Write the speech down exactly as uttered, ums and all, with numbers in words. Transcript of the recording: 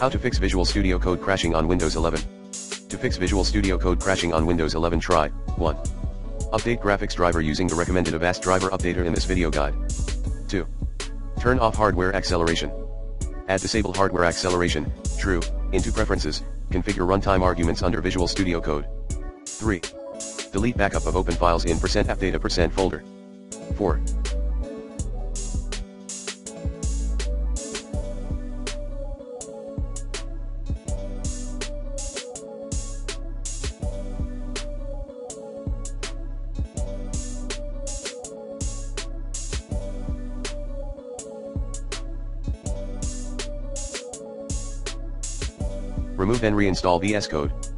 How to fix Visual Studio Code crashing on Windows eleven. To fix Visual Studio Code crashing on Windows eleven, try one. Update graphics driver using the recommended Avast driver updater in this video guide. two. Turn off hardware acceleration. Add disable hardware acceleration, true, into preferences, configure runtime arguments under Visual Studio Code. three. Delete backup of open files in %appdata% folder. four. Remove and reinstall V S Code.